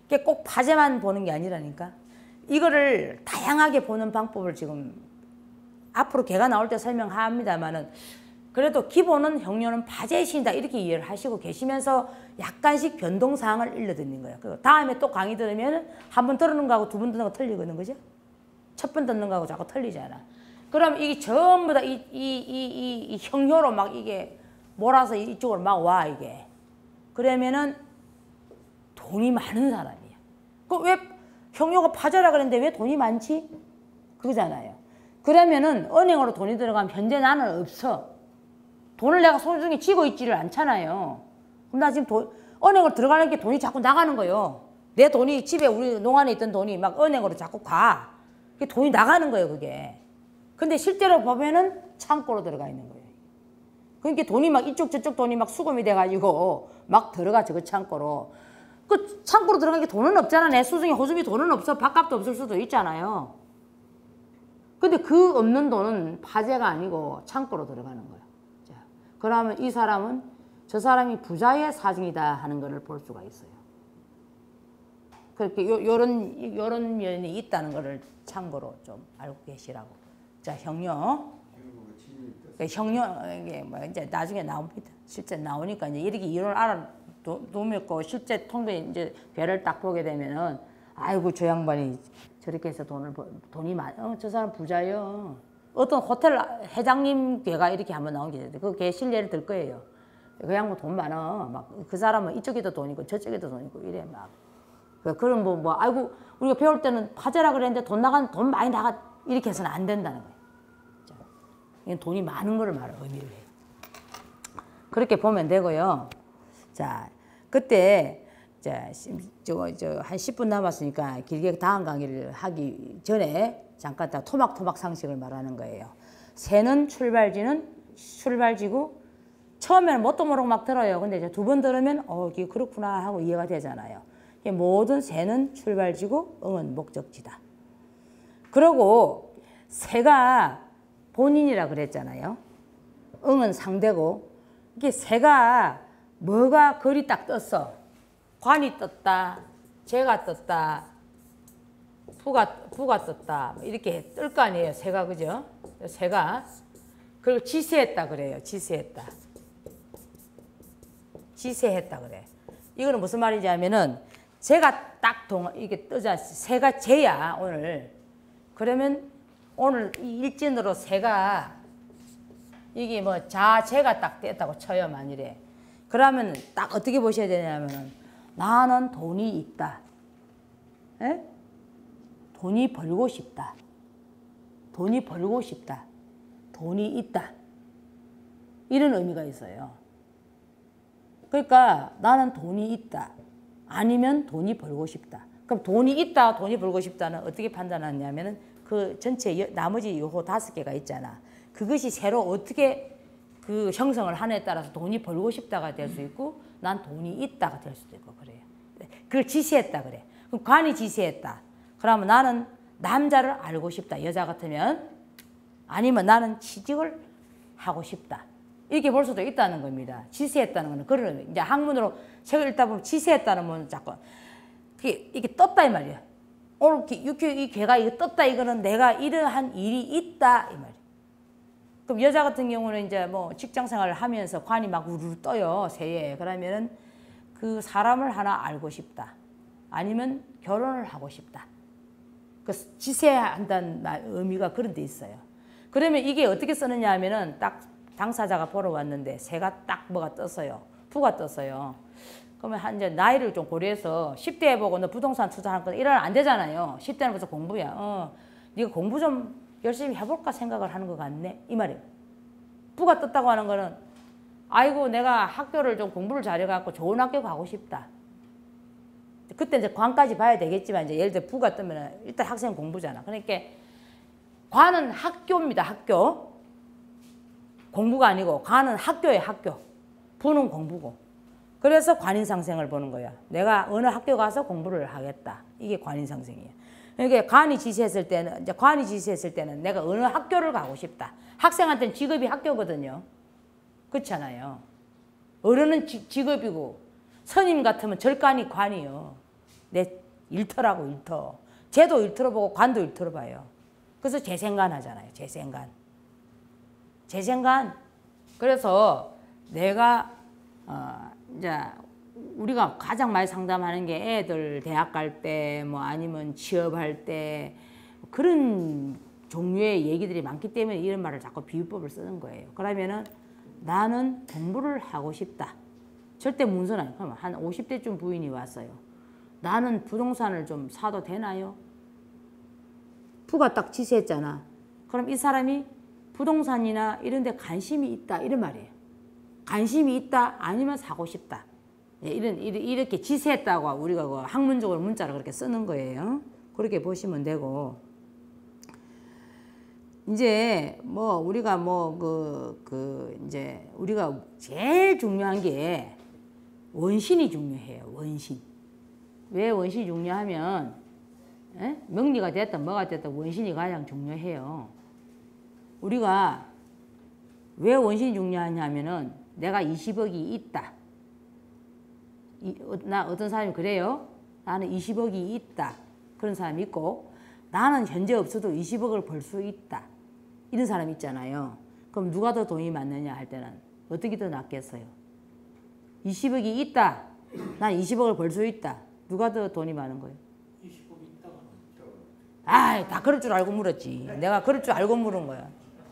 그게 꼭 파재만 보는 게 아니라니까. 이거를 다양하게 보는 방법을 지금 앞으로 걔가 나올 때 설명합니다만은 그래도 기본은 형료는 파재의 신이다 이렇게 이해를 하시고 계시면서 약간씩 변동사항을 일러드리는 거예요. 그리고 다음에 또 강의 들으면 한 번 들었는 거하고 두 번 듣는 거 틀리거든, 그죠? 첫 번 듣는 거하고 자꾸 틀리잖아. 그럼 이게 전부 다 이 형효로 막 이게 몰아서 이쪽으로 막 와, 이게. 그러면은 돈이 많은 사람이야. 그 왜 형효가 파재라 그랬는데 왜 돈이 많지? 그거잖아요. 그러면은 은행으로 돈이 들어가면 현재 나는 없어. 돈을 내가 소중히 쥐고 있지를 않잖아요. 그럼 나 지금 은행으로 들어가는 게 돈이 자꾸 나가는 거예요. 내 돈이 집에 우리 농안에 있던 돈이 막 은행으로 자꾸 가. 그게 돈이 나가는 거예요, 그게. 근데 실제로 보면은 창고로 들어가 있는 거예요. 그러니까 돈이 막 이쪽 저쪽 돈이 막 수금이 돼가지고 막 들어가, 저 창고로. 그 창고로 들어간 게 돈은 없잖아. 내 수중에 호수비 돈은 없어. 밥값도 없을 수도 있잖아요. 근데 그 없는 돈은 파재가 아니고 창고로 들어가는 거예요. 자, 그러면 이 사람은 저 사람이 부자의 사징이다 하는 것을 볼 수가 있어요. 그렇게 요런 면이 있다는 것을 참고로 좀 알고 계시라고. 자, 형료. 형료 이게 뭐 이제 나중에 나옵니다. 실제 나오니까 이제 이렇게 이론을 놓으면 실제 통계 이제 배를 딱 보게 되면은 아이고 저 양반이 저렇게 해서 돈이 저 사람 부자요. 어떤 호텔 회장님 걔가 이렇게 한번 나온 게 있는데 그 걔 실례를 들 거예요. 그 양반 돈 많아. 막 그 사람은 이쪽에도 돈 있고 저쪽에도 돈 있고 이래 막. 그럼 뭐 아이고 우리가 배울 때는 파재라 그랬는데 돈 많이 나가 이렇게 해서는 안 된다는 거예요. 자, 이건 돈이 많은 거를 의미를 해요. 그렇게 보면 되고요. 자, 그때 한 10분 남았으니까 길게 다음 강의를 하기 전에 잠깐 다 토막토막 상식을 말하는 거예요. 새는 출발지고 처음에는 뭣도 모르고 막 들어요. 근데 이제 두 번 들으면 이게 그렇구나 하고 이해가 되잖아요. 모든 새는 출발지고 응은 목적지다. 그리고 새가 본인이라 그랬잖아요. 응은 상대고 이게 새가 뭐가 글이 딱 떴어. 관이 떴다. 재가 떴다. 부가 떴다. 이렇게 뜰 거 아니에요. 새가, 그죠? 새가. 그리고 지세했다 그래요. 지세했다. 지세했다 그래. 이거는 무슨 말인지 하면은 새가 딱 이게 뜨자. 새가 재야 오늘. 그러면 오늘 이 일진으로 새가 이게 뭐 자재가 딱 됐다고 쳐요, 만일에. 그러면 딱 어떻게 보셔야 되냐면은 나는 돈이 있다. 에? 돈이 벌고 싶다. 돈이 벌고 싶다. 돈이 있다. 이런 의미가 있어요. 그러니까 나는 돈이 있다. 아니면 돈이 벌고 싶다. 그럼 돈이 있다, 돈이 벌고 싶다는 어떻게 판단하냐면은 그 전체 나머지 요거 5개가 있잖아. 그것이 새로 어떻게 그 형성을 하느냐에 따라서 돈이 벌고 싶다가 될 수 있고 난 돈이 있다가 될 수도 있고 그래요. 그걸 지시했다 그래. 그럼 관이 지시했다. 그러면 나는 남자를 알고 싶다. 여자 같으면. 아니면 나는 취직을 하고 싶다. 이렇게 볼 수도 있다는 겁니다. 지시했다는 거는 그런 이제 학문으로 책을 읽다 보면 지시했다는 건 자꾸 이게 떴다 이 말이야. 오늘 이 개가 이거 떴다 이거는 내가 이러한 일이 있다 이 말이야. 그럼 여자 같은 경우는 이제 뭐 직장 생활을 하면서 관이 막 우르르 떠요 새에. 그러면은 그 사람을 하나 알고 싶다. 아니면 결혼을 하고 싶다. 그 지시한다는 의미가 그런 데 있어요. 그러면 이게 어떻게 쓰느냐 하면은 딱 당사자가 보러 왔는데 새가 딱 뭐가 떴어요. 부가 떴어요. 그러면 이제 나이를 좀 고려해서 10대에 보고 너 부동산 투자할 거 이러면 안 되잖아요. 10대는 벌써 공부야. 네가 공부 좀 열심히 해볼까 생각을 하는 것 같네. 이 말이에요. 부가 떴다고 하는 거는 아이고 내가 학교를 좀 공부를 잘해갖고 좋은 학교 가고 싶다. 그때 이제 관까지 봐야 되겠지만 이제 예를 들어 부가 뜨면 일단 학생 공부잖아. 그러니까 관은 학교입니다. 학교. 공부가 아니고 관은 학교예요. 학교. 부는 공부고. 그래서 관인상생을 보는 거야. 내가 어느 학교 가서 공부를 하겠다. 이게 관인상생이에요. 그러니까 관이 지시했을 때는 내가 어느 학교를 가고 싶다. 학생한테는 직업이 학교거든요. 그렇잖아요. 어른은 직업이고 선임 같으면 절간이 관이요. 내 일터라고 일터. 쟤도 일터로 보고 관도 일터로 봐요. 그래서 재생관 하잖아요. 재생관. 그래서 내가 이제 우리가 가장 많이 상담하는 게 애들 대학 갈 때 뭐 아니면 취업할 때 그런 종류의 얘기들이 많기 때문에 이런 말을 자꾸 비유법을 쓰는 거예요. 그러면은 나는 공부를 하고 싶다. 절대 문서는 아니에요. 그러면 한 50대쯤 부인이 왔어요. 나는 부동산을 좀 사도 되나요? 부가 딱 지시했잖아. 그럼 이 사람이 부동산이나 이런 데 관심이 있다 이런 말이에요. 관심이 있다 아니면 사고 싶다. 이렇게 지시했다고 우리가 그 학문적으로 문자를 그렇게 쓰는 거예요. 그렇게 보시면 되고, 이제 뭐 우리가 이제 우리가 제일 중요한 게 원신이 중요해요. 원신. 왜 원신이 중요하면 명리가 됐든 뭐가 됐든 원신이 가장 중요해요. 우리가 왜 원신이 중요하냐면은 내가 20억이 있다. 나 어떤 사람이 그래요. 나는 20억이 있다. 그런 사람이 있고, 나는 현재 없어도 20억을 벌 수 있다. 이런 사람이 있잖아요. 그럼 누가 더 돈이 많느냐 할 때는 어떻게 더 낫겠어요? 20억이 있다. 난 20억을 벌 수 있다. 누가 더 돈이 많은 거예요? 20억이 있다가 아이, 다 그럴 줄 알고 물었지. 내가 그럴 줄 알고 물은 거야.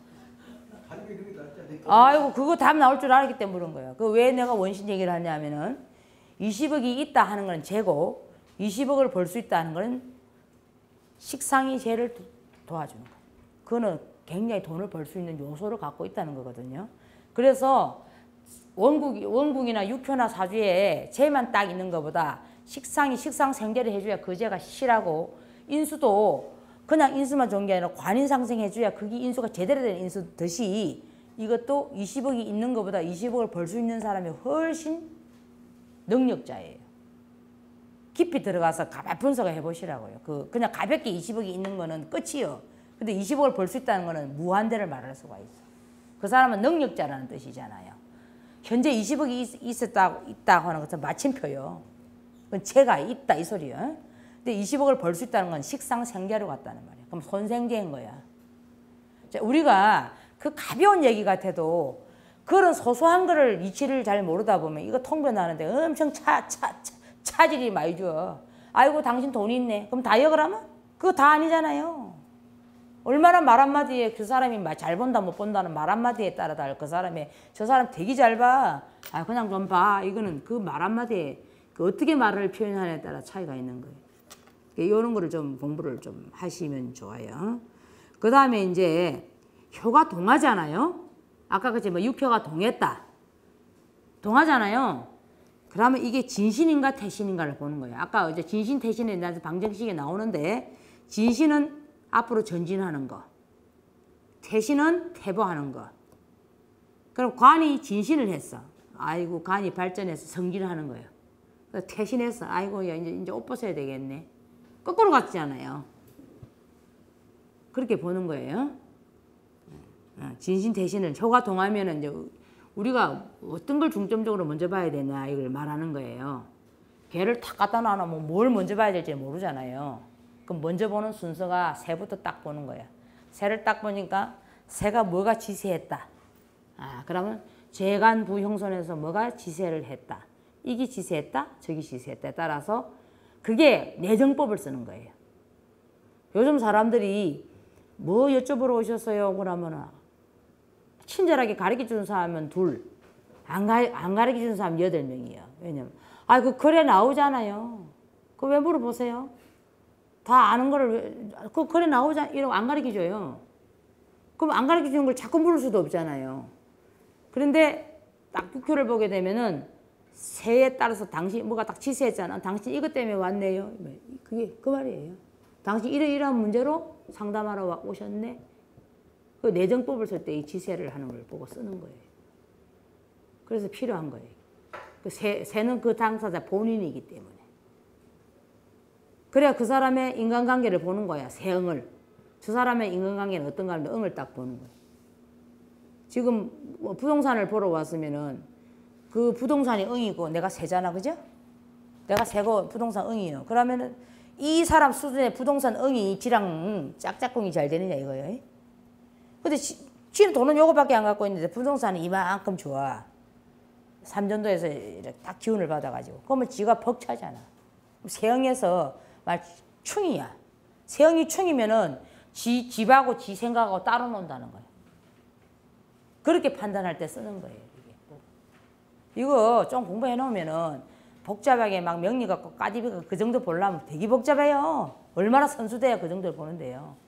아이고, 그거 답 나올 줄 알았기 때문에 물은 거야. 그 왜 내가 원신 얘기를 하냐면은 20억이 있다 하는 건 재고 20억을 벌 수 있다 하는 건 식상이 쟤를 도와주는 거야. 그거는 굉장히 돈을 벌 수 있는 요소를 갖고 있다는 거거든요. 그래서 원국이나 육효나 사주에 쟤만 딱 있는 것보다 식상이 식상생재를 해줘야 그 쟤가 실하고, 인수도 그냥 인수만 좋은 게 아니라 관인상생해줘야 그게 인수가 제대로 된 인수듯이 이것도 20억이 있는 것보다 20억을 벌 수 있는 사람이 훨씬 능력자예요. 깊이 들어가서 가만 분석을 해보시라고요. 그냥 가볍게 20억이 있는 거는 끝이요. 근데 20억을 벌 수 있다는 거는 무한대를 말할 수가 있어. 그 사람은 능력자라는 뜻이잖아요. 현재 20억이 있다고 하는 것은 마침표요. 그건 제가 있다 이 소리요. 근데 20억을 벌 수 있다는 건 식상생재로 갔다는 말이에요. 그럼 손생재인 거야. 자, 우리가 그 가벼운 얘기 같아도 그런 소소한 거를 이치를 잘 모르다 보면 이거 통변 나는데 엄청 차질이 많이 줘. 아이고 당신 돈 있네. 그럼 다 역을 그거 다 아니잖아요. 얼마나 말 한마디에 그 사람이 잘 본다 못 본다는 말 한마디에 따라 다를 그 사람의 저 사람 되게 잘 봐. 아 그냥 좀 봐. 이거는 그 말 한마디에 그 어떻게 말을 표현하느냐에 따라 차이가 있는 거예요. 이런 거를 좀 공부를 좀 하시면 좋아요. 그 다음에 이제 효가 동하잖아요. 아까 그치 뭐 육효가 동했다. 동하잖아요. 그러면 이게 진신인가 태신인가를 보는 거예요. 아까 이제 진신 태신에 대한 방정식이 나오는데, 진신은 앞으로 전진하는 거, 태신은 퇴보하는 거. 그럼 관이 진신을 했어. 아이고 관이 발전해서 성진하는 거예요. 태신했어. 아이고 야 이제 옷 벗어야 되겠네. 거꾸로 갔잖아요. 그렇게 보는 거예요. 진신 태신을 효가 동하면은 이제 우리가 어떤 걸 중점적으로 먼저 봐야 되냐 이걸 말하는 거예요. 개를 탁 갖다 놔놓으면 뭘 먼저 봐야 될지 모르잖아요. 그럼 먼저 보는 순서가 새부터 딱 보는 거예요. 새를 딱 보니까 새가 뭐가 지세했다. 그러면 재간부 형선에서 뭐가 지세를 했다. 이게 지세했다, 저기 지세했다에 따라서 그게 내정법을 쓰는 거예요. 요즘 사람들이 뭐 여쭤보러 오셨어요? 그러면은 친절하게 가르쳐주는 사람은 둘, 안 가르쳐주는 사람 8명이에요. 왜냐면 그 글에 나오잖아요. 그거 왜 물어보세요? 다 아는 거를 그 글에 나오잖아. 이러고 안 가르쳐줘요. 그럼 안 가르쳐주는 걸 자꾸 물을 수도 없잖아요. 그런데 딱 육효를 보게 되면은 새에 따라서 당신 뭐가 딱 지시했잖아. 당신 이것 때문에 왔네요. 그게 그 말이에요. 당신 이러이러한 문제로 상담하러 오셨네. 그 내정법을 쓸 때 이 지세를 하는 걸 보고 쓰는 거예요. 그래서 필요한 거예요. 그 새는 그 당사자 본인이기 때문에. 그래야 그 사람의 인간관계를 보는 거야. 새응을. 저 사람의 인간관계는 어떤가 하면 응을 딱 보는 거예요. 지금 뭐 부동산을 보러 왔으면은 그 부동산이 응이고 내가 새잖아. 그죠? 내가 새거 부동산 응이요. 그러면은 이 사람 수준의 부동산 응이 지랑 짝짝꿍이 잘 되느냐 이거예요. 근데 지는 돈은 요거밖에 안 갖고 있는데 부동산은 이만큼 좋아. 삼전도에서 이렇게 딱 기운을 받아가지고. 그러면 지가 벅차잖아. 세형에서 말 충이야. 세형이 충이면은 집하고 지 생각하고 따로 논다는 거야. 그렇게 판단할 때 쓰는 거예요. 이거 좀 공부해 놓으면은 복잡하게 막 명리 갖고 까디비가 그 정도 보려면 되게 복잡해요. 얼마나 선수돼야 그 정도를 보는데요.